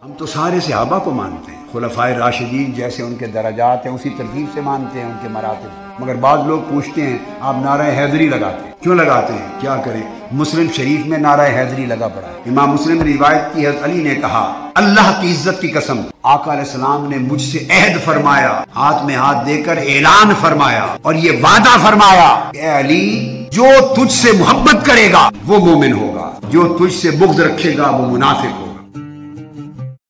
हम तो सारे सहाबा को मानते हैं, खुलफाए राशिदीन जैसे उनके दराजात हैं उसी तरतीब से मानते हैं उनके मरातिब। मगर बाद लोग पूछते हैं आप नारा हैदरी लगाते हैं, क्यों लगाते हैं? क्या करें, मुस्लिम शरीफ में नारा हैदरी लगा पड़ा है। इमाम मुस्लिम रिवायत की हज़रत अली ने कहा, अल्लाह की इज्जत की कसम, आका अलैहिस्सलाम ने मुझसे अहद फरमाया, हाथ में हाथ देकर ऐलान फरमाया और ये वादा फरमाया, ए अली, जो तुझसे मोहब्बत करेगा वो मोमिन होगा, जो तुझसे बुग़्ज़ रखेगा वो मुनाफिक होगा।